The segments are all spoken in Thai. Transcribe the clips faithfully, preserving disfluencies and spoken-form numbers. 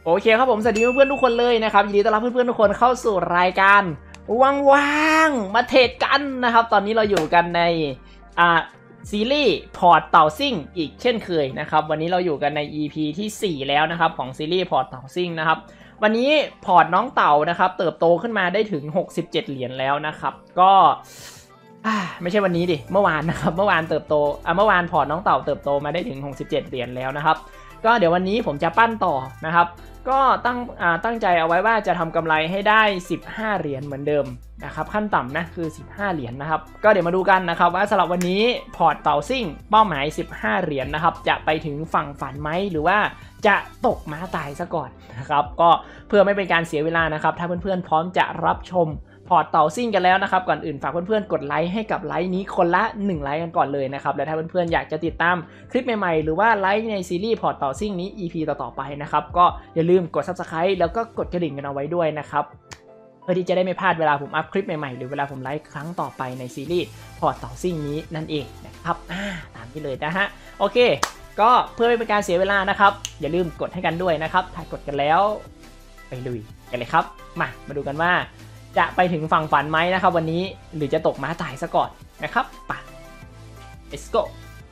โอเคครับผมสวัสดีเพื่อนๆทุกคนเลยนะครับยินดีต้อนรับเพื่อนๆทุกคนเข้าสู่รายการว่างๆมาเทรดกันนะครับตอนนี้เราอยู่กันในอ่าซีรีส์พอร์ตเต่าซิ่งอีกเช่นเคยนะครับวันนี้เราอยู่กันใน อี พี ที่สี่แล้วนะครับของซีรีส์พอร์ตเต่าซิ่งนะครับวันนี้พอร์ตน้องเต่านะครับเติบโตขึ้นมาได้ถึงหกสิบเจ็ดเหรียญแล้วนะครับก็ไม่ใช่วันนี้ดิเมื่อวานนะครับเมื่อวานเติบโตอ่ะเมื่อวานพอร์ตน้องเต่าเติบโตมาได้ถึงหกสิบเจ็ดเหรียญแล้วนะครับก็เดี๋ยววันนี้ผมจะปั้นต่อนะครับก็ตั้งตั้งใจเอาไว้ว่าจะทำกำไรให้ได้สิบห้าเหรียญเหมือนเดิมนะครับขั้นต่ำนะคือสิบห้าเหรียญนะครับก็เดี๋ยวมาดูกันนะครับว่าสำหรับวันนี้พอร์ตเต่าซิ่งเป้าหมายสิบห้าเหรียญนะครับจะไปถึงฝั่งฝันไหมหรือว่าจะตกม้าตายซะก่อนนะครับก็เพื่อไม่เป็นการเสียเวลานะครับถ้าเพื่อนๆพร้อมจะรับชมพอร์ตเต่าซิ่งกันแล้วนะครับก่อนอื่นฝากเพื่อนๆกดไลค์ให้กับไลค์นี้คนละหนึ่งไลค์กันก่อนเลยนะครับและถ้าเพื่อนๆอยากจะติดตามคลิปใหม่ๆหรือว่าไลค์ในซีรีส์พอร์ตเต่าซิ่งนี้ อี พี ต่อๆไปนะครับก็อย่าลืมกด ซับสไครบ์ แล้วก็กดกระดิ่งกันเอาไว้ด้วยนะครับเพื่อที่จะได้ไม่พลาดเวลาผมอัพคลิปใหม่ๆหรือเวลาผมไลฟ์ครั้งต่อไปในซีรีส์พอร์ตเต่าซิ่งนี้นั่นเองนะครับตามนี้เลยนะฮะโอเคก็เพื่อไม่เป็นการเสียเวลานะครับอย่าลืมกดให้กันด้วยนะครับถ้ากดกันแล้วไปลุยกันเลยครับมามาดูกันว่าจะไปถึงฝั่งฝันไหมนะครับวันนี้หรือจะตกม้าตายซะก่อนนะครับไป let's go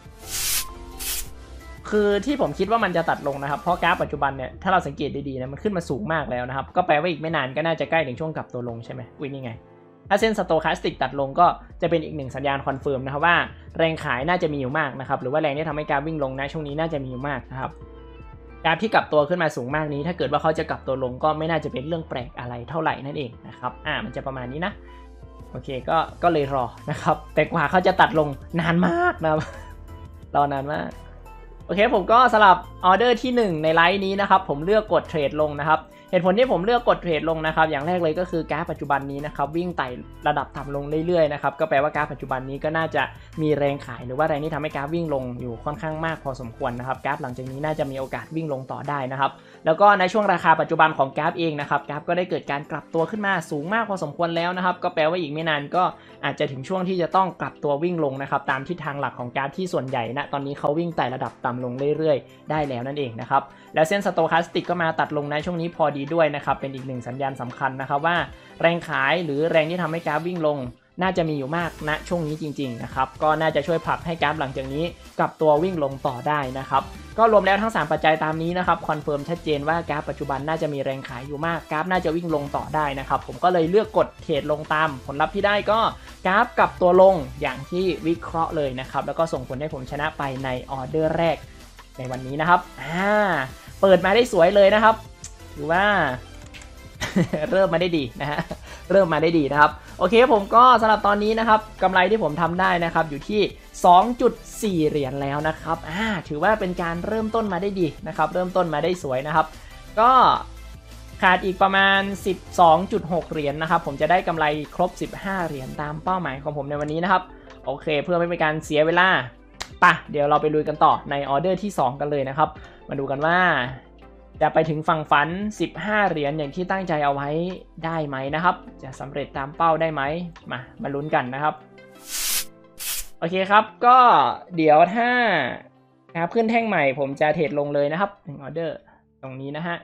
คือที่ผมคิดว่ามันจะตัดลงนะครับเพราะกราฟปัจจุบันเนี่ยถ้าเราสังเกตดีๆนะมันขึ้นมาสูงมากแล้วนะครับก็แปลว่าอีกไม่นานก็น่าจะใกล้ถึงช่วงกลับตัวลงใช่ไหมอุ้ยนี่ไงถ้าเส้นสโตแคสติกตัดลงก็จะเป็นอีกหนึ่งสัญญาณคอนเฟิร์มนะครับว่าแรงขายน่าจะมีอยู่มากนะครับหรือว่าแรงที่ทำให้กราฟวิ่งลงนะช่วงนี้น่าจะมีอยู่มากนะครับกราฟที่กลับตัวขึ้นมาสูงมากนี้ถ้าเกิดว่าเขาจะกลับตัวลงก็ไม่น่าจะเป็นเรื่องแปลกอะไรเท่าไหร่นั่นเองนะครับอ่ามันจะประมาณนี้นะโอเคก็ก็เลยรอนะครับแต่กว่าเขาจะตัดลงนานมากนะรอนานมากโอเคผมก็สลับออเดอร์ที่หนึ่งในไลน์นี้นะครับผมเลือกกดเทรดลงนะครับเหตุผลที่ผมเลือกกดเทรดลงนะครับอย่างแรกเลยก็คือกราฟปัจจุบันนี้นะครับวิ่งไต่ระดับต่ำลงเรื่อยๆนะครับก็แปลว่ากราฟปัจจุบันนี้ก็น่าจะมีแรงขายหรือว่าแรงที่ทำให้กราฟวิ่งลงอยู่ค่อนข้างมากพอสมควรนะครับกราฟหลังจากนี้น่าจะมีโอกาสวิ่งลงต่อได้นะครับแล้วก็ในช่วงราคาปัจจุบันของกราฟเองนะครับกราฟก็ได้เกิดการกลับตัวขึ้นมาสูงมากพอสมควรแล้วนะครับก็แปลว่าอีกไม่นานก็อาจจะถึงช่วงที่จะต้องกลับตัววิ่งลงนะครับตามทิศทางหลักของกราฟที่ส่วนใหญ่นะตอนนี้เขาวิ่งไต่ระดับต่ำลงเรื่อยๆได้แล้วนั่นเองนะครับแล้วเส้นสโตแคสติกก็มาตัดลงในช่วงนี้พอดีด้วยนะครับเป็นอีกหนึ่งสัญญาณสำคัญนะครับว่าแรงขายหรือแรงที่ทำให้กราฟวิ่งลงน่าจะมีอยู่มากณช่วงนี้จริงๆนะครับก็น่าจะช่วยผลักให้กราฟหลังจากนี้กลับตัววิ่งลงต่อได้นะครับก็รวมแล้วทั้งสามปัจจัยตามนี้นะครับคอนเฟิร์มชัดเจนว่ากราฟปัจจุบันน่าจะมีแรงขายอยู่มากกราฟน่าจะวิ่งลงต่อได้นะครับผมก็เลยเลือกกดเทรดลงตามผลลัพธ์ที่ได้ก็กราฟกลับตัวลงอย่างที่วิเคราะห์เลยนะครับแล้วก็ส่งผลให้ผมชนะไปในออเดอร์แรกในวันนี้นะครับอ่าเปิดมาได้สวยเลยนะครับหรือว่าเริ่มมาได้ดีนะฮะเริ่มมาได้ดีนะครับโอเคผมก็สำหรับตอนนี้นะครับกำไรที่ผมทำได้นะครับอยู่ที่ สองจุดสี่ เหรียญแล้วนะครับอ่าถือว่าเป็นการเริ่มต้นมาได้ดีนะครับเริ่มต้นมาได้สวยนะครับก็ขาดอีกประมาณ สิบสองจุดหก เหรียญนะครับผมจะได้กำไรครบสิบห้าเหรียญตามเป้าหมายของผมในวันนี้นะครับโอเคเพื่อไม่เป็นการเสียเวลาป่ะเดี๋ยวเราไปลุยกันต่อในออเดอร์ที่สองกันเลยนะครับมาดูกันว่าจะไปถึงฝั่งฝันสิบห้าเหรียญอย่างที่ตั้งใจเอาไว้ได้ไหมนะครับจะสำเร็จตามเป้าได้ไหมมามาลุ้นกันนะครับโอเคครับก็เดี๋ยวถ้าครับขึ้นแท่งใหม่ผมจะเทรดลงเลยนะครับหนึ่งออเดอร์ตรงนี้นะฮะ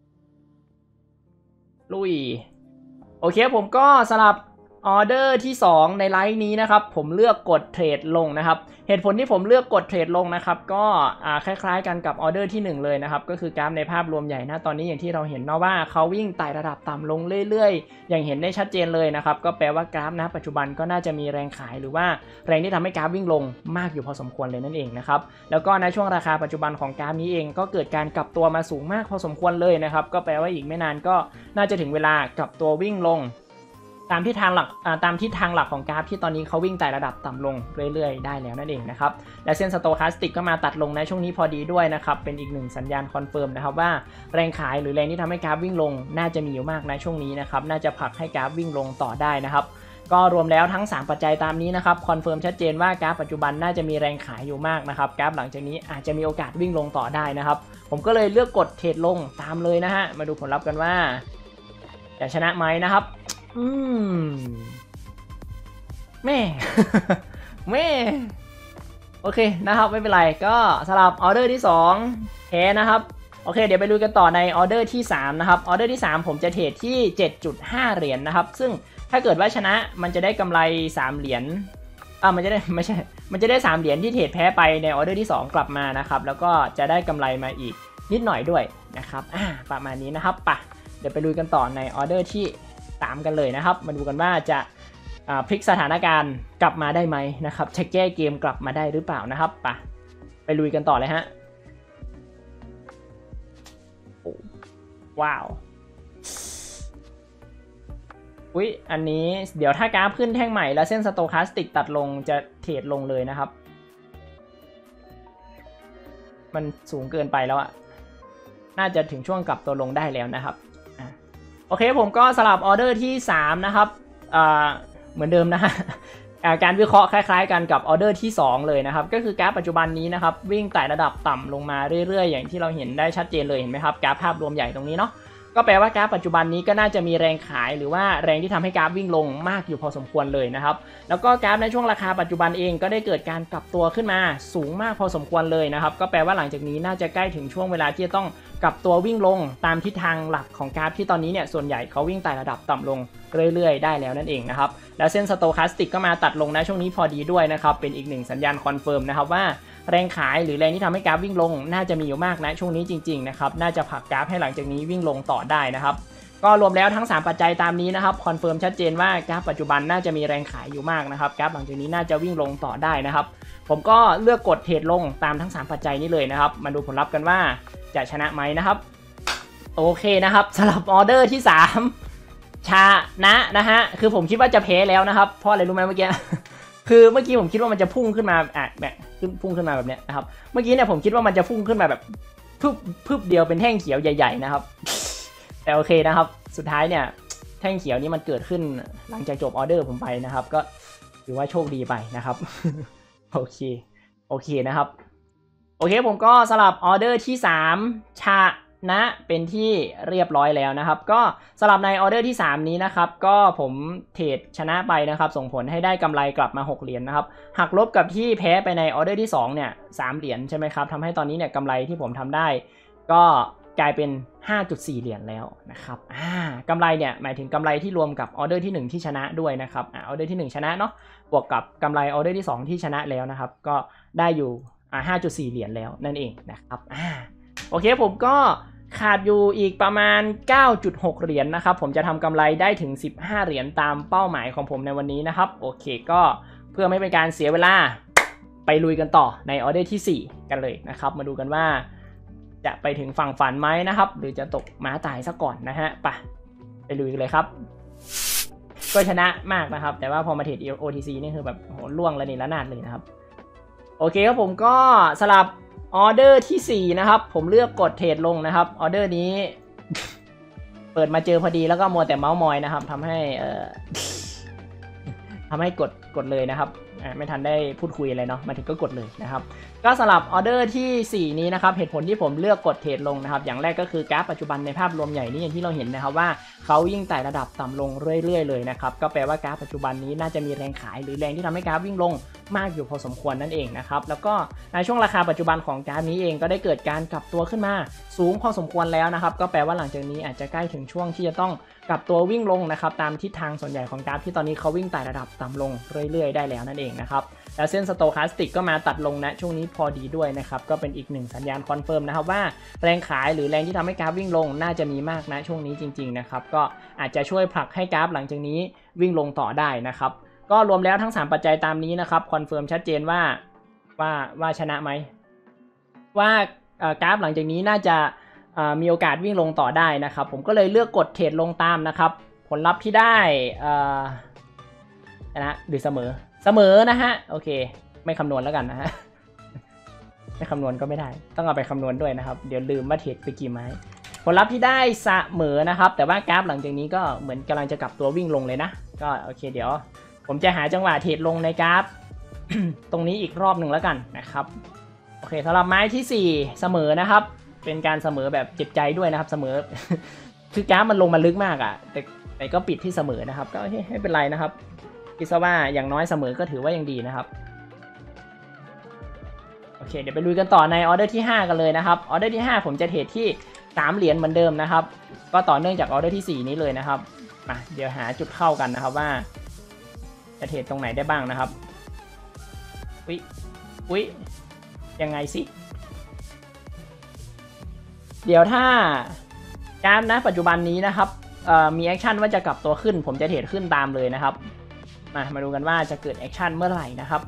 ลุยโอเคผมก็สลับออเดอร์ที่สองในไลน์นี้นะครับผมเลือกกดเทรดลงนะครับเหตุผลที่ผมเลือกกดเทรดลงนะครับก็คล้ายๆกันกับออเดอร์ที่หนึ่งเลยนะครับก็คือกราฟในภาพรวมใหญ่นะตอนนี้อย่างที่เราเห็นนะว่าเขาวิ่งไต่ระดับต่ำลงเรื่อยๆอย่างเห็นได้ชัดเจนเลยนะครับก็แปลว่ากราฟนะปัจจุบันก็น่าจะมีแรงขายหรือว่าแรงที่ทำให้กราฟวิ่งลงมากอยู่พอสมควรเลยนั่นเองนะครับแล้วก็ในช่วงราคาปัจจุบันของกราฟนี้เองก็เกิดการกลับตัวมาสูงมากพอสมควรเลยนะครับก็แปลว่าอีกไม่นานก็น่าจะถึงเวลากลับตัววิ่งลงตามทิศทางหลักตามทิศทางหลักของกราฟที่ตอนนี้เขาวิ่งไต่ระดับต่ำลงเรื่อยๆได้แล้วนั่นเองนะครับและเส้นสโตแคสติกก็มาตัดลงในช่วงนี้พอดีด้วยนะครับเป็นอีกหนึ่งสัญญาณคอนเฟิร์มนะครับว่าแรงขายหรือแรงที่ทำให้กราฟวิ่งลงน่าจะมีอยู่มากในช่วงนี้นะครับน่าจะผลักให้กราฟวิ่งลงต่อได้นะครับก็รวมแล้วทั้งสามปัจจัยตามนี้นะครับคอนเฟิร์มชัดเจนว่ากราฟปัจจุบันน่าจะมีแรงขายอยู่มากนะครับกราฟหลังจากนี้อาจจะมีโอกาสวิ่งลงต่อได้นะครับผมก็เลยเลือกกดเทรดลงตามเลยนะฮะมาดูผลลัพธ์กันว่าจะชนะไหมนะครับอืมแม่ แม่โอเคนะครับไม่เป็นไรก็สำหรับออเดอร์ที่สองแพ้นะครับโอเคเดี๋ยวไปลุยกันต่อในออเดอร์ที่สามนะครับออเดอร์ที่สามผมจะเทรดที่ เจ็ดจุดห้า เหรียญ นะครับซึ่งถ้าเกิดว่าชนะมันจะได้กำไรสามเหรียญอ่ามันจะได้ไม่ใช่มันจะได้สามเหรียญที่เทรดแพ้ไปในออเดอร์ที่สองกลับมานะครับแล้วก็จะได้กำไรมาอีกนิดหน่อยด้วยนะครับอ่าประมาณนี้นะครับปะเดี๋ยวไปลุยกันต่อในออเดอร์ที่สามกันเลยนะครับมาดูกันว่าจะพลิกสถานการณ์กลับมาได้ไหมนะครับจะแก้เกมกลับมาได้หรือเปล่านะครับปะไปลุยกันต่อเลยฮะว้าวอุ๊ยอันนี้เดี๋ยวถ้ากราฟขึ้นแท่งใหม่แล้วเส้นสโตคาสติกตัดลงจะเทรดลงเลยนะครับมันสูงเกินไปแล้วอะน่าจะถึงช่วงกลับตัวลงได้แล้วนะครับโอเคผมก็สลับออเดอร์ที่สามนะครับเหมือนเดิมนะฮะการวิเคราะห์คล้ายๆกันกับออเดอร์ที่สองเลยนะครับก็คือกราฟปัจจุบันนี้นะครับวิ่งไต่ระดับต่ำลงมาเรื่อยๆอย่างที่เราเห็นได้ชัดเจนเลยเห็นไหมครับกราฟภาพรวมใหญ่ตรงนี้เนาะก็แปลว่ากราฟปัจจุบันนี้ก็น่าจะมีแรงขายหรือว่าแรงที่ทำให้กราฟวิ่งลงมากอยู่พอสมควรเลยนะครับแล้วก็กราฟในช่วงราคาปัจจุบันเองก็ได้เกิดการกลับตัวขึ้นมาสูงมากพอสมควรเลยนะครับก็แปลว่าหลังจากนี้น่าจะใกล้ถึงช่วงเวลาที่จะต้องกลับตัววิ่งลงตามทิศทางหลักของกราฟที่ตอนนี้เนี่ยส่วนใหญ่เขาวิ่งไต่ระดับต่ำลงเรื่อยๆได้แล้วนั่นเองนะครับแล้วเส้นสโตคาสติกก็มาตัดลงในช่วงนี้พอดีด้วยนะครับเป็นอีกหนึ่งสัญญาณคอนเฟิร์มนะครับว่าแรงขายหรือแรงที่ทำให้กราฟวิ่งลงน่าจะมีอยู่มากนะช่วงนี้จริงๆนะครับน่าจะผลักกราฟให้หลังจากนี้วิ่งลงต่อได้นะครับก็รวมแล้วทั้งสามปัจจัยตามนี้นะครับคอนเฟิร์มชัดเจนว่ากราฟปัจจุบันน่าจะมีแรงขายอยู่มากนะครับกราฟหลังจากนี้น่าจะวิ่งลงต่อได้นะครับผมก็เลือกกดเทรดลงตามทั้งสามปัจจัยนี้เลยนะครับมาดูผลลัพธ์กันว่าจะชนะไหมนะครับโอเคนะครับสำหรับออเดอร์ที่สามชนะนะฮะคือผมคิดว่าจะแพ้แล้วนะครับเพราะอะไรรู้ไหมเมื่อกี้คือเมื่อกี้ผมคิดว่ามันจะพุ่งขึ้นมาอ่ะแบบขึ้นพุ่งขึ้นมาแบบเนี้ยนะครับเมื่อกี้เนี่ยผมคิดว่ามันจะพุ่งขึ้นมาแบบพึบพึบเดียวเป็นแท่งเขียวใหญ่ๆนะครับแต่โอเคนะครับสุดท้ายเนี่ยแท่งเขียวนี้มันเกิดขึ้นหลังจากจบออเดอร์ผมไปนะครับก็ถือว่าโชคดีไปนะครับโอเคโอเคนะครับโอเคผมก็สลับออเดอร์ที่สามชนะเป็นที่เรียบร้อยแล้วนะครับก็สลับในออเดอร์ที่สามนี้นะครับก็ผมเทรดชนะไปนะครับส่งผลให้ได้กำไรกลับมาหกเหรียญ นะครับหักลบกับที่แพ้ไปในออเดอร์ที่สองเนี่ยสามเหรียญใช่ไหมครับทำให้ตอนนี้เนี่ยกำไรที่ผมทำได้ก็กลายเป็น ห้าจุดสี่ เหรียญแล้วนะครับอ่ากำไรเนี่ยหมายถึงกำไรที่รวมกับออเดอร์ที่หนึ่งที่ชนะด้วยนะครับอ่าออเดอร์ที่หนึ่งชนะเนาะบวกกับกำไรออเดอร์ที่สองที่ชนะแล้วนะครับก็ได้อยู่อ่า ห้าจุดสี่ เหรียญแล้วนั่นเองนะครับอ่าโอเคผมก็ขาดอยู่อีกประมาณ เก้าจุดหก เหรียญ นะครับผมจะทำกำไรได้ถึงสิบห้าเหรียญตามเป้าหมายของผมในวันนี้นะครับโอเคก็เพื่อไม่เป็นการเสียเวลาไปลุยกันต่อในออเดอร์ที่สี่กันเลยนะครับมาดูกันว่าจะไปถึงฝั่งฝันไหมนะครับหรือจะตกม้าตายซะก่อนนะฮะไปไปลุยกันเลยครับก็ชนะมากนะครับแต่ว่าพอมาเทรด โอ ที ซี นี่คือแบบโหล่วงระเนระนาดเลยนะครับโอเคครับผมก็สลับออเดอร์ที่สี่นะครับผมเลือกกดเทรดลงนะครับออเดอร์นี้ เปิดมาเจอพอดีแล้วก็มัวแต่เมาส์มอยนะครับทำให้เอ่อ ทำให้กดกดเลยนะครับไม่ทันได้พูดคุยอะไรเนาะมาถึงก็กดเลยนะครับก็สำหรับออเดอร์ที่สี่นี้นะครับเหตุผลที่ผมเลือกกดเทรดลงนะครับอย่างแรกก็คือกราฟปัจจุบันในภาพรวมใหญ่นี้อย่างที่เราเห็นนะครับว่าเขายิ่งไต่ระดับต่ำลงเรื่อยๆเลยนะครับก็แปลว่ากราฟปัจจุบันนี้น่าจะมีแรงขายหรือแรงที่ทำให้กราฟวิ่งลงมากอยู่พอสมควรนั่นเองนะครับแล้วก็ในช่วงราคาปัจจุบันของกราฟนี้เองก็ได้เกิดการกลับตัวขึ้นมาสูงพอสมควรแล้วนะครับก็แปลว่าหลังจากนี้อาจจะใกล้ถึงช่วงที่จะต้องกลับตัววิ่งลงนะครับตามทิศทางส่วนใหญ่ของกราฟที่ตอนนี้เขาวิ่งไต่ระดับต่ำลงเรื่อยๆได้แล้วนั่นเองนะครับแล้วเส้นสโตคาสติกก็มาตัดลงนะช่วงนี้พอดีด้วยนะครับก็เป็นอีกหนึ่งสัญญาณคอนเฟิร์มนะครับว่าแรงขายหรือแรงที่ทำให้กราฟวิ่งลงน่าจะมีมากนะช่วงนี้จริงๆนะครับก็อาจจะช่วยผลักให้กราฟหลังจากนี้วิ่งลงต่อได้นะครับก็รวมแล้วทั้งสามปัจจัยตามนี้นะครับคอนเฟิร์มชัดเจนว่าว่าว่าชนะไหมว่ากราฟหลังจากนี้น่าจะมีโอกาสวิ่งลงต่อได้นะครับผมก็เลยเลือกกดเทรดลงตามนะครับผลลัพธ์ที่ได้นะหรือเสมอเสมอนะฮะโอเคไม่คำนวณแล้วกันนะฮะไม่คำนวณก็ไม่ได้ต้องเอาไปคำนวณด้วยนะครับเดี๋ยวลืมว่าเทรดไปกี่ไม้ผลลัพธ์ที่ได้เสมอนะครับแต่ว่ากราฟหลังจากนี้ก็เหมือนกำลังจะกลับตัววิ่งลงเลยนะก็โอเคเดี๋ยวผมจะหาจังหวะเทรดลงในกราฟ ตรงนี้อีกรอบหนึ่งแล้วกันนะครับโอเคสำหรับไม้ที่สี่เสมอนะครับเป็นการเสมอแบบเจ็บใจด้วยนะครับเสมอ คือกราฟมันลงมาลึกมากอ่ะแต่แต่ก็ปิดที่เสมอนะครับก็ไม่เป็นไรนะครับคิดซะว่าอย่างน้อยเสมอก็ถือว่ายังดีนะครับโอเคเดี๋ยวไปลุยกันต่อในออเดอร์ที่ห้ากันเลยนะครับออเดอร์ที่ห้าผมจะเทรดที่สามเหรียญเหมือนเดิมนะครับก็ต่อเนื่องจากออเดอร์ที่สี่นี้เลยนะครับมาเดี๋ยวหาจุดเข้ากันนะครับว่าจะเทรดตรงไหนได้บ้างนะครับอุ๊ยอุ๊ยยังไงสิเดี๋ยวถ้าการนะปัจจุบันนี้นะครับมีแอคชั่นว่าจะกลับตัวขึ้นผมจะเทรดขึ้นตามเลยนะครับมามาดูกันว่าจะเกิดแอคชั่นเมื่อไหร่นะครับ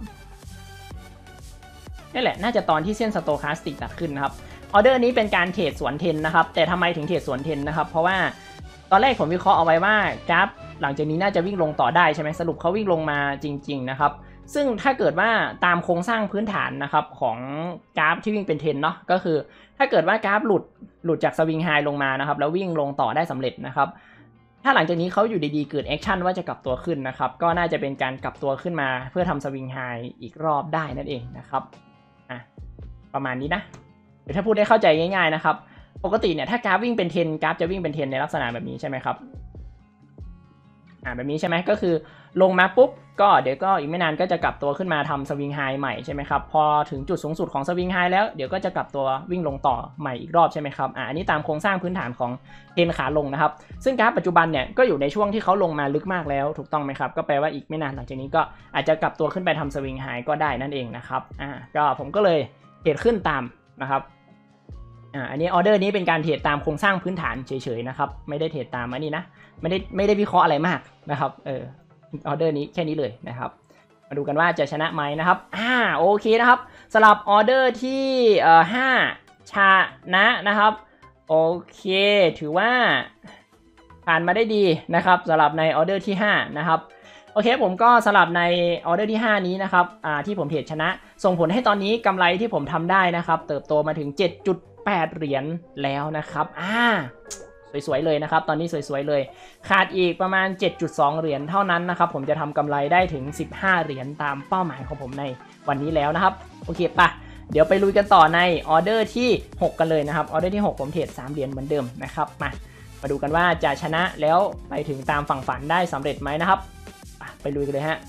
นี่แหละน่าจะตอนที่เส้นสโตคาสติกตัดขึ้นนะครับออเดอร์นี้เป็นการเทรดสวนเทนนะครับแต่ทำไมถึงเทรดสวนเทนนะครับเพราะว่าตอนแรกผมวิเคราะห์เอาไว้ว่ากราฟหลังจากนี้น่าจะวิ่งลงต่อได้ใช่ไหมสรุปเขาวิ่งลงมาจริงๆนะครับซึ่งถ้าเกิดว่าตามโครงสร้างพื้นฐานนะครับของกราฟที่วิ่งเป็นเทรนเนาะก็คือถ้าเกิดว่ากราฟหลุดหลุดจากสวิงไฮลงมานะครับแล้ววิ่งลงต่อได้สำเร็จนะครับถ้าหลังจากนี้เขาอยู่ดีๆเกิดแอคชั่นว่าจะกลับตัวขึ้นนะครับก็น่าจะเป็นการกลับตัวขึ้นมาเพื่อทำสวิงไฮอีกรอบได้นั่นเองนะครับอ่ะประมาณนี้นะเดี๋ยวถ้าพูดได้เข้าใจง่ายๆนะครับปกติเนี่ยถ้ากราฟวิ่งเป็นเทรนกราฟจะวิ่งเป็นเทรนในลักษณะแบบนี้ใช่ไหมครับอ่าแบบนี้ใช่ไหมก็คือลงมาปุ๊บก็เดี๋ยวก็อีกไม่นานก็จะกลับตัวขึ้นมาทำสวิงไฮใหม่ใช่ไหมครับพอถึงจุดสูงสุดของสวิงไฮแล้วเดี๋ยวก็จะกลับตัววิ่งลงต่อใหม่อีกรอบใช่ไหมครับอ่าอันนี้ตามโครงสร้างพื้นฐานของเทรนขาลงนะครับซึ่งกราฟปัจจุบันเนี่ยก็อยู่ในช่วงที่เขาลงมาลึกมากแล้วถูกต้องไหมครับก็แปลว่าอีกไม่นานหลังจากนี้ก็อาจจะกลับตัวขึ้นไปทำสวิงไฮก็ได้นั่นเองนะครับอ่าก็ผมก็เลยเทรดขึ้นตามนะครับอ่าอันนี้ออเดอร์นี้เป็นการเทรดตามโครงสร้างพื้นฐานเฉยๆนะครับไม่ได้เทรดตามอันนี้นะไม่ได้ไม่ได้วิเคราะห์อะไรมากนะครับเออออเดอร์นี้แค่นี้เลยนะครับมาดูกันว่าจะชนะไหมนะครับอ่าโอเคนะครับสำหรับออเดอร์ที่เอ่อห้าชนะนะครับโอเคถือว่าผ่านมาได้ดีนะครับสำหรับในออเดอร์ที่ห้านะครับโอเคผมก็สำหรับในออเดอร์ที่ห้านี้นะครับอ่าที่ผมเทรดชนะส่งผลให้ตอนนี้กำไรที่ผมทำได้นะครับเติบโตมาถึง เจ็ดจุดแปด เหรียญแล้วนะครับอ่าสวยๆเลยนะครับตอนนี้สวยๆเลยขาดอีกประมาณ เจ็ดจุดสอง เหรียญเท่านั้นนะครับผมจะทำกำไรได้ถึงสิบห้าเหรียญตามเป้าหมายของผมในวันนี้แล้วนะครับโอเคปะเดี๋ยวไปลุยกันต่อในออเดอร์ที่หกกันเลยนะครับออเดอร์ที่หกผมเทรดสามเหรียญเหมือนเดิมนะครับมามาดูกันว่าจะชนะแล้วไปถึงตามฝั่งฝันได้สำเร็จไหมนะครับไปลุยกันเลยฮะ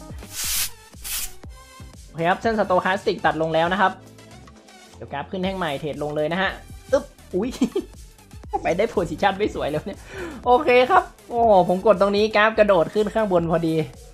โอเคครับเส้นสโตคาสติกตัดลงแล้วนะครับเดี๋ยวกราฟขึ้นแท่งใหม่เทรดลงเลยนะฮะอึ๊บอุ้ยไปได้โพซิชันไม่สวยเลยเนี่ยโอเคครับโอ้ผมกดตรงนี้กราฟกระโดดขึ้นข้างบนพอดี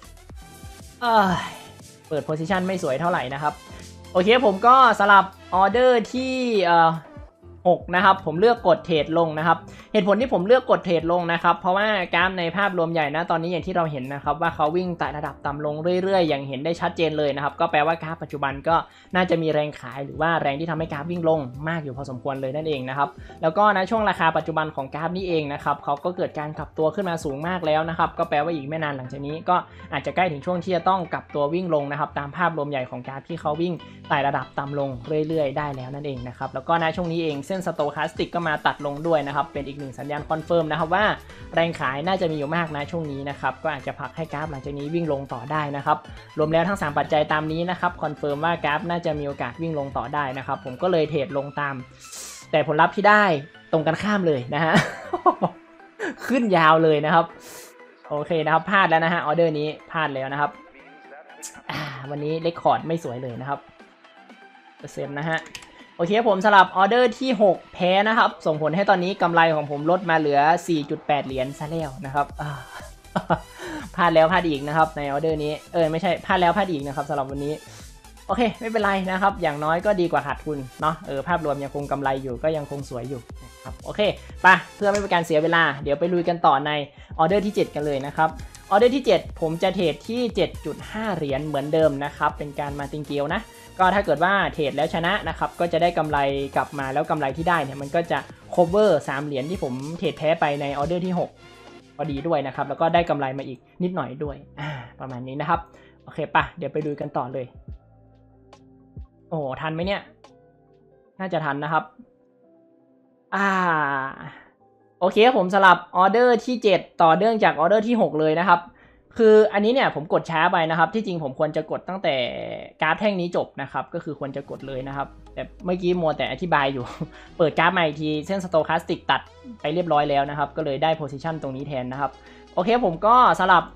เปิดโพซิชันไม่สวยเท่าไหร่นะครับโอเคผมก็สลับออเดอร์ที่หกนะครับผมเลือกกดเทรดลงนะครับเหตุผลที่ผมเลือกกดเทรดลงนะครับเพราะว่ากราฟในภาพรวมใหญ่นะตอนนี้อย่างที่เราเห็นนะครับว่าเขาวิ่งไต่ระดับต่ำลงเรื่อยๆอย่างเห็นได้ชัดเจนเลยนะครับก็แปลว่ากราฟปัจจุบันก็น่าจะมีแรงขายหรือว่าแรงที่ทำให้กราฟวิ่งลงมากอยู่พอสมควรเลยนั่นเองนะครับแล้วก็ในช่วงราคาปัจจุบันของกราฟนี้เองนะครับเขาก็เกิดการกลับตัวขึ้นมาสูงมากแล้วนะครับก็แปลว่าอีกไม่นานหลังจากนี้ก็อาจจะใกล้ถึงช่วงที่จะต้องกลับตัววิ่งลงนะครับตามภาพรวมใหญ่ของกราฟที่เขาวิ่งไต่ระดับต่ำลงเรื่อยๆได้แล้วนั่นเองนะครับแล้วก็ในช่วงนี้เองเส้นสโตคาสติกก็มาตัดลงด้วยนะครับเป็นอีกหนึ่งสัญญาณคอนเฟิร์มนะครับว่าแรงขายน่าจะมีอยู่มากนะช่วงนี้นะครับก็อาจจะผลักให้กราฟหลังจากนี้วิ่งลงต่อได้นะครับรวมแล้วทั้งสามปัจจัยตามนี้นะครับคอนเฟิร์มว่ากราฟน่าจะมีโอกาสวิ่งลงต่อได้นะครับผมก็เลยเทรดลงตามแต่ผลลัพธ์ที่ได้ตรงกันข้ามเลยนะฮะ ขึ้นยาวเลยนะครับโอเคนะครับพลาดแล้วนะฮะออเดอร์นี้พลาดแล้วนะครับวันนี้เรคคอร์ดไม่สวยเลยนะครับเปอร์เซ็นต์นะฮะโอเคผมสลับออเดอร์ที่หกแพ้นะครับส่งผลให้ตอนนี้กำไรของผมลดมาเหลือ สี่จุดแปด เหรียญซะแล้วนะครับพลาดแล้วพลาดอีกนะครับในออเดอร์นี้เออไม่ใช่พลาดแล้วพลาดอีกนะครับสำหรับวันนี้โอเคไม่เป็นไรนะครับอย่างน้อยก็ดีกว่าขาดทุนเนาะเออภาพรวมยังคงกำไรอยู่ก็ยังคงสวยอยู่นะครับโอเคไปเพื่อไม่เป็นการเสียเวลาเดี๋ยวไปลุยกันต่อในออเดอร์ที่เจ็ดกันเลยนะครับออเดอร์ที่เจ็ดผมจะเทรดที่ เจ็ดจุดห้า เหรียญเหมือนเดิมนะครับเป็นการมาติงเกียวนะก็ถ้าเกิดว่าเทรดแล้วชนะนะครับก็จะได้กำไรกลับมาแล้วกำไรที่ได้เนี่ยมันก็จะ cover สามเหรียญที่ผมเทรดแพ้ไปในออเดอร์ที่หกพอดีด้วยนะครับแล้วก็ได้กำไรมาอีกนิดหน่อยด้วยอ่าประมาณนี้นะครับโอเคปะเดี๋ยวไปดูกันต่อเลยโอ้ทันไหมเนี่ยน่าจะทันนะครับอ่าโอเคผมสลับออเดอร์ที่เจ็ดต่อเนื่องจากออเดอร์ที่หกเลยนะครับคืออันนี้เนี่ยผมกดช้าไปนะครับที่จริงผมควรจะกดตั้งแต่กราฟแท่งนี้จบนะครับก็คือควรจะกดเลยนะครับแต่เมื่อกี้มัวแต่อธิบายอยู่ เปิดกราฟใหม่ทีเส้นสโตคาสติกตัดไปเรียบร้อยแล้วนะครับก็เลยได้โพซิชันตรงนี้แทนนะครับโอเคผมก็สลับ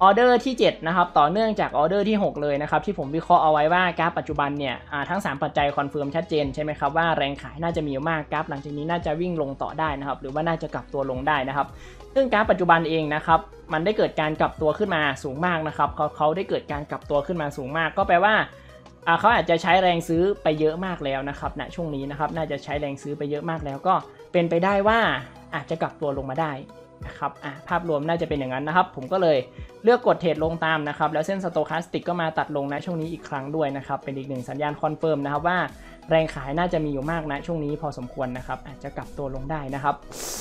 ออเดอร์ที่เจ็ดนะครับต่อเนื่องจากออเดอร์ที่หกเลยนะครับที่ผมวิเคราะห์เอาไว้ว่ากราฟปัจจุบันเนี่ยทั้งสามปัจจัยคอนเฟิร์มชัดเจนใช่ไหมครับว่าแรงขายน่าจะมีมากกราฟหลังจากนี้น่าจะวิ่งลงต่อได้นะครับหรือว่าน่าจะกลับตัวลงได้นะครับซึ่งกราฟปัจจุบันเองนะครับมันได้เกิดการกลับตัวขึ้นมาสูงมากนะครับเขาเขาได้เกิดการกลับตัวขึ้นมาสูงมากก็แปลว่าเขาอาจจะใช้แรงซื้อไปเยอะมากแล้วนะครับณช่วงนี้นะครับน่าจะใช้แรงซื้อไปเยอะมากแล้วก็เป็นไปได้ว่าอาจจะกลับตัวลงมาได้นะครับอ่ะภาพรวมน่าจะเป็นอย่างนั้นนะครับผมก็เลยเลือกกดเทรดลงตามนะครับแล้วเส้นสโตคาสติกก็มาตัดลงนะช่วงนี้อีกครั้งด้วยนะครับเป็นอีกหนึ่งสัญญาณคอนเฟิร์มนะครับว่าแรงขายน่าจะมีอยู่มากนะช่วงนี้พอสมควรนะครับอาจจะกลับตัวลงได้นะครับ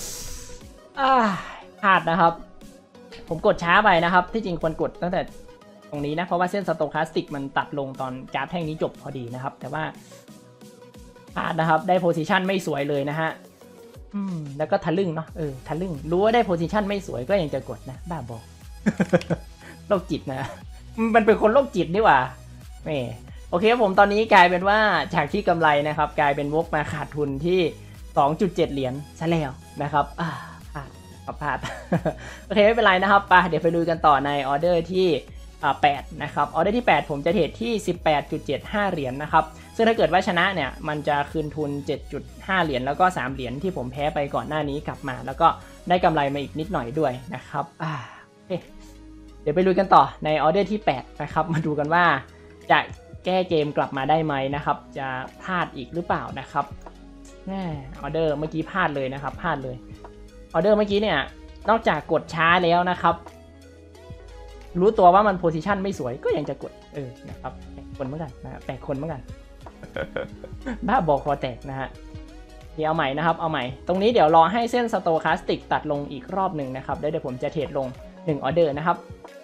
พลาดนะครับผมกดช้าไปนะครับที่จริงควรกดตั้งแต่ตรงนี้นะเพราะว่าเส้นสโตคาสติกมันตัดลงตอนกราฟแท่งนี้จบพอดีนะครับแต่ว่าพลาดนะครับได้โพซิชันไม่สวยเลยนะฮะอืมแล้วก็ทะลึ่งเนาะเออทะลึ่งรู้ว่าได้โพซิชันไม่สวยก็ยังจะกดนะบ้าบอ โรคจิตนะมันเป็นคนโรคจิตนี่หว่าแหมโอเคผมตอนนี้กลายเป็นว่าจากที่กำไรนะครับกลายเป็นวกมาขาดทุนที่ สองจุดเจ็ด เหรียญซะแล้วนะครับอ่าพลาดครับพลาด โอเคไม่เป็นไรนะครับไปเดี๋ยวไปดูกันต่อในออเดอร์ที่แปดนะครับออเดอร์ที่แปดผมจะเทรดที่ สิบแปดจุดเจ็ดห้า เหรียญ นะครับซึ่งถ้าเกิดว่าชนะเนี่ยมันจะคืนทุน เจ็ดจุดห้า เหรียญแล้วก็สามเหรียญที่ผมแพ้ไปก่อนหน้านี้กลับมาแล้วก็ได้กำไรมาอีกนิดหน่อยด้วยนะครับอ่าโอเคเดี๋ยวไปดูกันต่อในออเดอร์ที่แปดนะครับมาดูกันว่าจะแก้เกมกลับมาได้ไหมนะครับจะพลาดอีกหรือเปล่านะครับแน่ออเดอร์เมื่อกี้พลาดเลยนะครับพลาดเลยออเดอร์เมื่อกี้เนี่ยนอกจากกดช้าแล้วนะครับรู้ตัวว่ามันโพซิชันไม่สวยก็ยังจะกดเออนะครับแปลกคนเหมือนกันนะแปลกคนเหมือนกัน บ้าบอคอแตกนะฮะเดี๋ยวเอาใหม่นะครับเอาใหม่ตรงนี้เดี๋ยวรอให้เส้นสโตคาสติกตัดลงอีกรอบหนึ่งนะครับแล้วเดี๋ยวผมจะเทรดลงหนึ่งออเดอร์นะครับ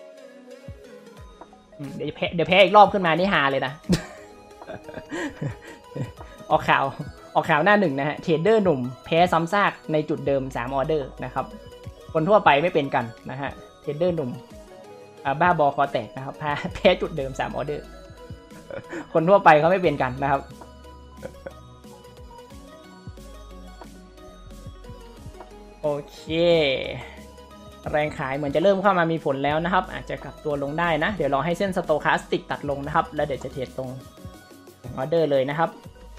เดี๋ยวแพ้เดี๋ยวแพ้อีกรอบขึ้นมานี่ฮาเลยนะ ออกข่าวออกข่าวหน้าหนึ่งนะฮะเทรดเดอร์หนุ่มแพ้ซ้ำซากในจุดเดิมสามออเดอร์นะครับคนทั่วไปไม่เป็นกันนะฮะเทรดเดอร์หนุ่มบ้าบอคอแตกนะครับแพ้แพ้จุดเดิมสามออเดอร์คนทั่วไปเขาไม่เป็นกันนะครับโอเคแรงขายเหมือนจะเริ่มเข้ามามีผลแล้วนะครับอาจจะกลับตัวลงได้นะเดี๋ยวรอให้เส้นสโตคาสติกตัดลงนะครับแล้วเดี๋ยวจะเทรดตรงออเดอร์เลยนะครับ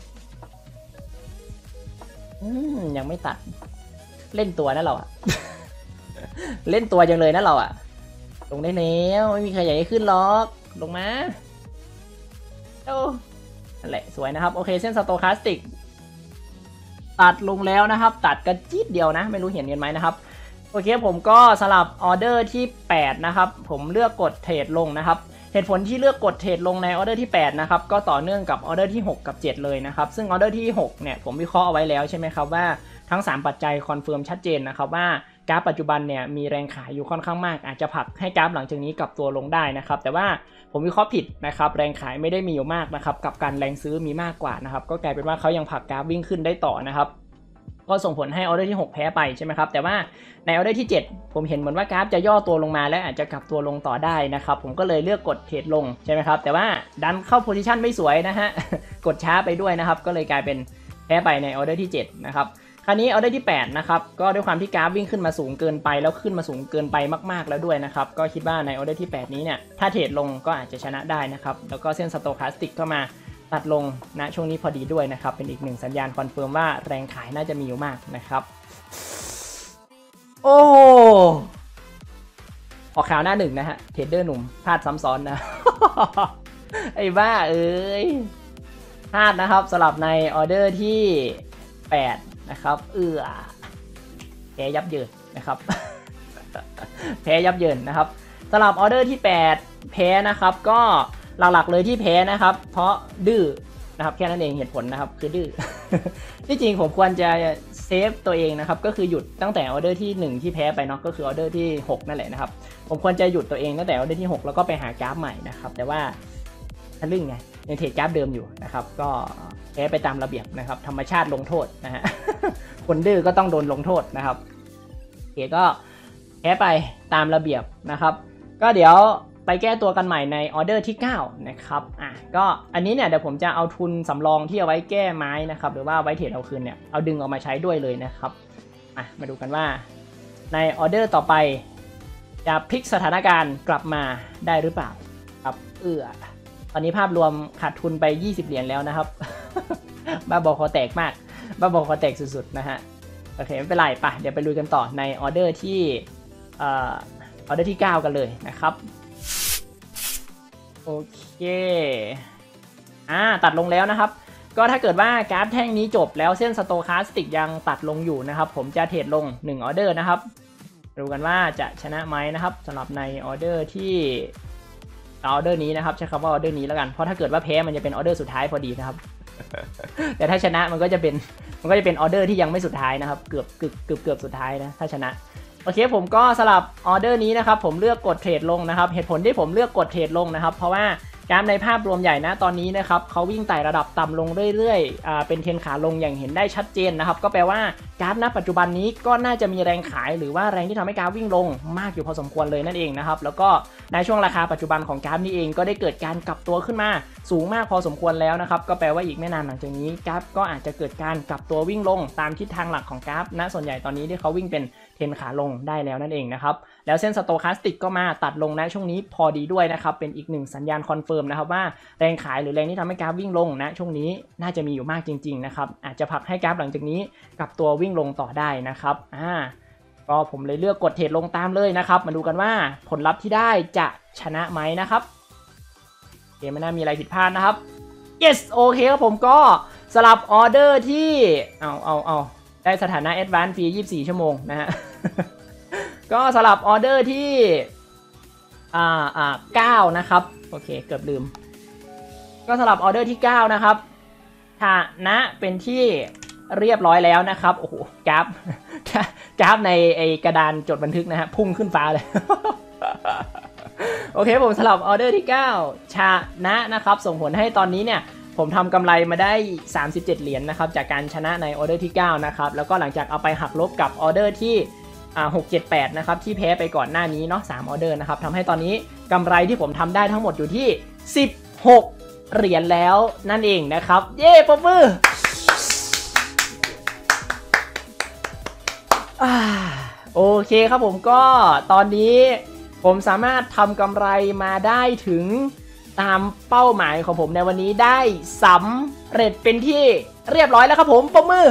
อืมยังไม่ตัดเล่นตัวนะเราอะ เล่นตัวจังเลยนะเราอะลงได้แล้วไม่มีใครอยากให้ขึ้นล็อกลงมาโอ้นั่นแหละสวยนะครับโอเคเส้นสโตคาสติกตัดลงแล้วนะครับตัดกระจิ๊ดเดียวนะไม่รู้เห็นกันไหมนะครับโอเคผมก็สลับออเดอร์ที่แปดนะครับผมเลือกกดเทรดลงนะครับเหตุผลที่เลือกกดเทรดลงในออเดอร์ที่แปดนะครับก็ต่อเนื่องกับออเดอร์ที่หกกับเจ็ดเลยนะครับซึ่งออเดอร์ที่หกเนี่ยผมวิเคราะห์เอาไว้แล้วใช่ไหมครับว่าทั้งสามปัจจัยคอนเฟิร์มชัดเจนนะครับว่ากราฟปัจจุบันเนี่ยมีแรงขายอยู่ค่อนข้างมากอาจจะผลักให้กราฟหลังจากนี้กลับตัวลงได้นะครับแต่ว่าผมวิเคราะห์ผิดนะครับแรงขายไม่ได้มีอยู่มากนะครับกับการแรงซื้อมีมากกว่านะครับก็กลายเป็นว่าเขายังผลักกราฟวิ่งขึ้นได้ต่อนะครับก็ส่งผลให้ออเดอร์ที่หกแพ้ไปใช่ไหมครับแต่ว่าในออเดอร์ที่เจ็ดผมเห็นเหมือนว่ากราฟจะย่อตัวลงมาและอาจจะกลับตัวลงต่อได้นะครับผมก็เลยเลือกกดเทรดลงใช่ไหมครับแต่ว่าดันเข้าโพซิชันไม่สวยนะฮะ กดช้าไปด้วยนะครับก็เลยกลายเป็นแพ้ไปในออเดอร์ที่เจ็ดนะครับคราวนี้ออเดอร์ที่แปดนะครับก็ด้วยความที่กราฟวิ่งขึ้นมาสูงเกินไปแล้วขึ้นมาสูงเกินไปมากๆแล้วด้วยนะครับก็คิดว่าในออเดอร์ที่แปดนี้เนี่ยถ้าเทรดลงก็อาจจะชนะได้นะครับแล้วก็เส้นสโตคาสติกเข้ามาตัดลงณช่วงนี้พอดีด้วยนะครับเป็นอีกหนึ่งสัญญาณคอนเฟิร์มว่าแรงขายน่าจะมีอยู่มากนะครับโอ้ออกข่าวหน้าหนึ่งนะฮะเทรดเดอร์หนุ่มพลาดซ้ำซ้อนนะ ไอ้บ้าเอ้ยพลาดนะครับสลับในออเดอร์ที่แปดนะครับเอื้อแพ้ยับเยินนะครับ แพ้ยับเยินนะครับสลับออเดอร์ที่แปดแพ้นะครับก็หลักๆเลยที่แพ้นะครับเพราะดื้อนะครับแค่นั้นเองเหตุผลนะครับคือดื้อ ที่จริงผมควรจะเซฟตัวเองนะครับก็คือหยุดตั้งแต่ออเดอร์ที่หนึ่งที่แพ้ไปเนาะก็คือออเดอร์ที่หกนั่นแหละนะครับผมควรจะหยุดตัวเองตั้งแต่ออเดอร์ที่หกแล้วก็ไปหากราฟใหม่นะครับแต่ว่าทะลึ่งไงยังเทรดกราฟเดิมอยู่นะครับก็แพ้ไปตามระเบียบนะครับธรรมชาติลงโทษนะฮะ คนดื้อก็ต้องโดนลงโทษนะครับโอเคก็แพ้ไปตามระเบียบนะครับก็เดี๋ยวไปแก้ตัวกันใหม่ในออเดอร์ที่เก้านะครับอ่ะก็อันนี้เนี่ยเดี๋ยวผมจะเอาทุนสำรองที่เอาไว้แก้ไม้นะครับหรือว่าไว้เทรดเอาคืนเนี่ยเอาดึงออกมาใช้ด้วยเลยนะครับอ่ะมาดูกันว่าในออเดอร์ต่อไปจจะพลิกสถานการณ์กลับมาได้หรือเปล่าครับเอื้อตอนนี้ภาพรวมขาดทุนไปยี่สิบเหรียญแล้วนะครับ บ้าบอคอแตกมากบ้าบอคอแตกสุดๆนะฮะโอเคไม่เป็นไรป่ะเดี๋ยวไปลุยกันต่อในออเดอร์ที่ออเดอร์ที่เก้ากันเลยนะครับโอเคอ่าตัดลงแล้วนะครับก็ถ้าเกิดว่ากราฟแท่งนี้จบแล้วเส้นสโตคาสติกยังตัดลงอยู่นะครับผมจะเทรดลงหนึ่งออเดอร์นะครับดูกันว่าจะชนะไหมนะครับสำหรับในออเดอร์ที่ออเดอร์นี้นะครับใช้คำว่าออเดอร์นี้แล้วกันเพราะถ้าเกิดว่าแพ้มันจะเป็นออเดอร์สุดท้ายพอดีนะครับแต่ถ้าชนะมันก็จะเป็นมันก็จะเป็นออเดอร์ที่ยังไม่สุดท้ายนะครับเกือบเกือบเกือบเกือบสุดท้ายนะถ้าชนะโอเคผมก็สลับออเดอร์นี้นะครับผมเลือกกดเทรดลงนะครับเหตุผลที่ผมเลือกกดเทรดลงนะครับเพราะว่ากราฟในภาพรวมใหญ่นะตอนนี้นะครับเขาวิ่งไต่ระดับต่ำลงเรื่อยๆอ่าเป็นเทรนขาลงอย่างเห็นได้ชัดเจนนะครับก็แปลว่ากราฟณปัจจุบันนี้ก็น่าจะมีแรงขายหรือว่าแรงที่ทำให้กราฟวิ่งลงมากอยู่พอสมควรเลยนั่นเองนะครับแล้วก็ในช่วงราคาปัจจุบันของกราฟนี้เองก็ได้เกิดการกลับตัวขึ้นมาสูงมากพอสมควรแล้วนะครับก็แปลว่าอีกไม่นานหลังจากนี้กราฟก็อาจจะเกิดการกลับตัววิ่งลงตามทิศทางหลักของกราฟณส่วนใหญ่ตอนนี้ที่เขาวิ่งเป็นเทรนขาลงได้แล้วนั่นเองนะครับแล้วเส้นสโตคาสติกก็มาตัดลงณช่วงนี้พอดีด้วยนะครับเป็นอีกหนึ่งสัญญาณคอนเฟิร์มนะครับว่าแรงขายหรือแรงที่ทำให้กราฟวิ่งลงนะช่วงนี้น่าจะมีอยู่มากจริงๆนะครับอาจจะผลักให้กราฟหลังจากนี้กลับตัววิ่งลงต่อได้นะครับอ่าก็ผมเลยเลือกกดเทรดลงตามเลยนะครับมาดูกันว่าผลลัพธ์ที่ได้จะชนะไหมนะครับเกมไม่น่ามีอะไรผิดพลาดนะครับ yes โอเคครับผมก็สลับออเดอร์ที่เอาเอาเอาได้สถานะ Advance ฟรียี่สิบสี่ชั่วโมงนะฮะ ก็สลับออเดอร์ที่อ่าอ่าเก้านะครับโอเคเกือบลืมก็สลับออเดอร์ที่เก้านะครับฐานะเป็นที่เรียบร้อยแล้วนะครับโอ้โหกราฟกราฟในไอกระดานจดบันทึกนะฮะพุ่งขึ้นฟ้าเลย โอเคผมสลับออเดอร์ที่เก้าชนะนะครับส่งผลให้ตอนนี้เนี่ยผมทำกำไรมาได้สามสิบเจ็ดเหรียญ นะครับจากการชนะในออเดอร์ที่เก้านะครับแล้วก็หลังจากเอาไปหักลบกับออเดอร์ที่อ่าหก เจ็ด แปดนะครับที่แพ้ไปก่อนหน้านี้เนาะสามออเดอร์นะครับทำให้ตอนนี้กำไรที่ผมทำได้ทั้งหมดอยู่ที่สิบหกเหรียญแล้วนั่นเองนะครับเย้ปรบมือโอเคครับผมก็ตอนนี้ผมสามารถทำกำไรมาได้ถึงตามเป้าหมายของผมในวันนี้ได้สำเร็จเป็นที่เรียบร้อยแล้วครับผมปรบมือ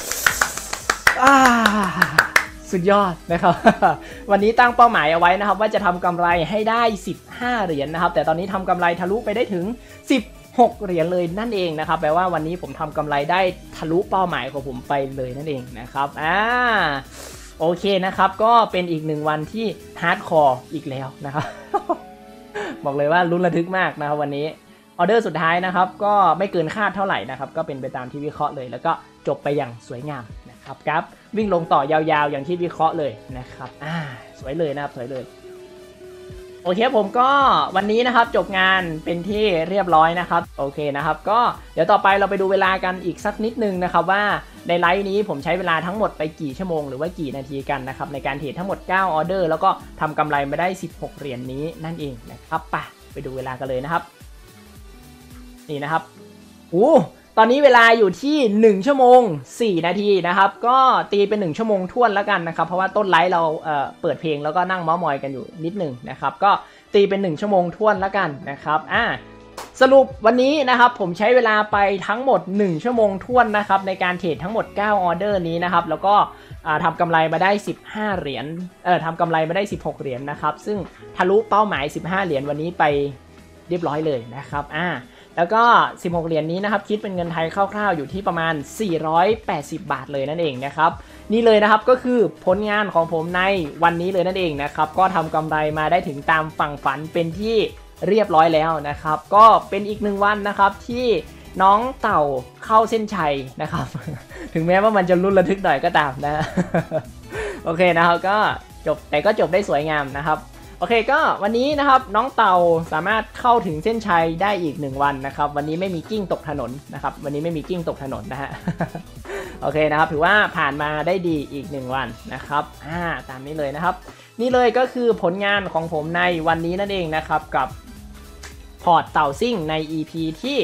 สุดยอดนะครับ วันนี้ตั้งเป้าหมายเอาไว้นะครับว่าจะทำกำไรให้ได้สิบห้าเหรียญ นะครับแต่ตอนนี้ทำกำไรทะลุไปได้ถึงสิบหกเหรียญเลยนั่นเองนะครับแปลว่าวันนี้ผมทำกำไรได้ทะลุเป้าหมายของผมไปเลยนั่นเองนะครับอ่าโอเคนะครับก็เป็นอีกหนึ่งวันที่ฮาร์ดคอร์อีกแล้วนะครับ บอกเลยว่าลุ้นระทึกมากนะครับวันนี้ออเดอร์สุดท้ายนะครับก็ไม่เกินคาดเท่าไหร่นะครับก็เป็นไปตามที่วิเคราะห์เลยแล้วก็จบไปอย่างสวยงามนะครับครับวิ่งลงต่อยาวๆอย่างที่วิเคราะห์เลยนะครับอ่าสวยเลยนะครับสวยเลยโอเคผมก็วันนี้นะครับจบงานเป็นที่เรียบร้อยนะครับโอเคนะครับก็เดี๋ยวต่อไปเราไปดูเวลากันอีกสักนิดนึงนะครับว่าในไลฟ์นี้ผมใช้เวลาทั้งหมดไปกี่ชั่วโมงหรือว่ากี่นาทีกันนะครับในการเทรดทั้งหมดเก้าออเดอร์แล้วก็ทำกำไรมาได้สิบหกเหรียญ น, นี้นั่นเองนะครับไปไปดูเวลากันเลยนะครับนี่นะครับโอ้ตอนนี้เวลาอยู่ที่หนึ่งชั่วโมงสี่นาทีนะครับก็ตีเป็นหนึ่งชั่วโมงท้วนแล้วกันนะครับเพราะว่าต้นไลฟ์เราเอ่อเปิดเพลงแล้วก็นั่งเมาส์มอยกันอยู่นิดหนึ่งนะครับก็ตีเป็นหนึ่งชั่วโมงท้วนแล้วกันนะครับอ่าสรุปวันนี้นะครับผมใช้เวลาไปทั้งหมดหนึ่งชั่วโมงท้วนนะครับในการเทรดทั้งหมดเก้าออเดอร์นี้นะครับแล้วก็ทำกำไรมาได้สิบห้าเหรียญเอ่อทำกำไรมาได้สิบหกเหรียญ นะครับซึ่งทะลุเป้าหมายสิบห้าเหรียญวันนี้ไปเรียบร้อยเลยนะครับอ่าแล้วก็สิบหกเหรียญ นี้นะครับคิดเป็นเงินไทยคร่าวๆอยู่ที่ประมาณสี่ร้อยแปดสิบบาทเลยนั่นเองนะครับนี่เลยนะครับก็คือผลงานของผมในวันนี้เลยนั่นเองนะครับก็ทำกำไรมาได้ถึงตามฝั่งฝันเป็นที่เรียบร้อยแล้วนะครับก็เป็นอีกหนึ่งวันนะครับที่น้องเต่าเข้าเส้นชัยนะครับ ถึงแม้ว่ามันจะลุ้นระทึกหน่อยก็ตามนะ โอเคนะครับก็จบแต่ก็จบได้สวยงามนะครับโอเคก็วันนี้นะครับน้องเต่าสามารถเข้าถึงเส้นชัยได้อีกหนึ่งวันนะครับวันนี้ไม่มีกิ้งตกถนนนะครับวันนี้ไม่มีกิ้งตกถนนนะฮะ โอเคนะครับถือว่าผ่านมาได้ดีอีกหนึ่งวันนะครับอ่าตามนี้เลยนะครับนี่เลยก็คือผลงานของผมในวันนี้นั่นเองนะครับกับพอร์ตเต่าซิ่งใน อี พี ที่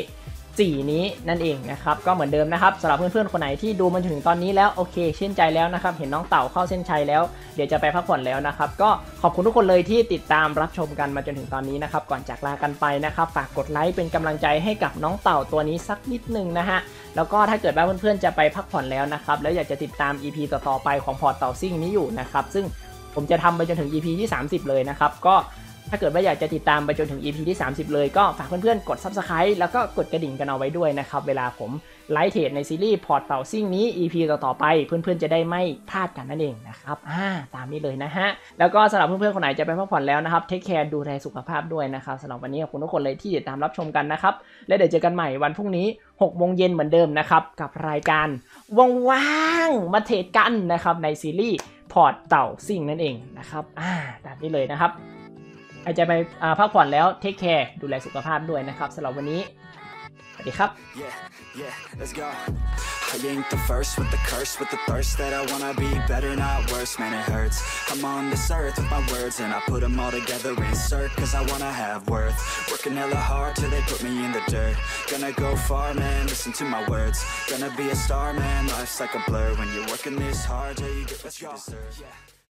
สี่นี้นั่นเองนะครับก็เหมือนเดิมนะครับสำหรับเพื่อนๆคนไหนที่ดูมาถึงตอนนี้แล้วโอเคชื่นใจแล้วนะครับเห็นน้องเต่าเข้าเส้นชัยแล้วเดี๋ยวจะไปพักผ่อนแล้วนะครับก็ขอบคุณทุกคนเลยที่ติดตามรับชมกันมาจนถึงตอนนี้นะครับก่อนจากลากันไปนะครับฝากกดไลค์เป็นกำลังใจให้กับน้องเต่าตัวนี้สักนิดนึงนะฮะแล้วก็ถ้าเกิดว่าเพื่อนๆจะไปพักผ่อนแล้วนะครับแล้วอยากจะติดตาม อี พี ต่อๆไปของพอร์ตเต่าซิ่งนี้อยู่นะครับซึ่งผมจะทำไปจนถึง อี พี ที่สามสิบเลยนะครับก็ถ้าเกิดว่าอยากจะติดตามไปจนถึง อี พี ที่สามสิบเลยก็ฝากเพื่อนๆกด ซับสไครบ์ แล้วก็กดกระดิ่งกันเอาไว้ด้วยนะครับเวลาผมไลฟ์เทรดในซีรีส์พอร์ตเต่าซิ่งนี้ อี พี ต่อๆไปเพื่อนๆจะได้ไม่พลาดกันนั่นเองนะครับอ่าตามนี้เลยนะฮะแล้วก็สำหรับเพื่อนๆคนไหนจะไปพักผ่อนแล้วนะครับเทคแคร์ดูแลสุขภาพด้วยนะครับสำหรับวันนี้ขอบคุณทุกคนเลยที่ติดตามรับชมกันนะครับและเดี๋ยวเจอกันใหม่วันพรุ่งนี้หกโมงเย็นเหมือนเดิมนะครับกับรายการว่างๆมาเทรดกันนะครับในซีรีส์พอร์ตเต่าซิ่งนั่นเองนะครับอ่าตามนี้เลยนะครับใครจะไปพักผ่อนแล้วเทคแคร์ดูแลสุขภาพด้วยนะครับสำหรับวันนี้สวัสดีครับ Yeah, yeah, let's go. I ain't the first with the curse, with the thirst that I wanna be better, not worse, man it hurts. I'm on this earth with my words and I put them all together, insert, cause I wanna have worth. Working hella hard till they put me in the dirt. Gonna go far, man, listen to my words. Gonna be a star, man, life's like a blur. When you're working this hard, yeah, you get what you deserve. Yeah.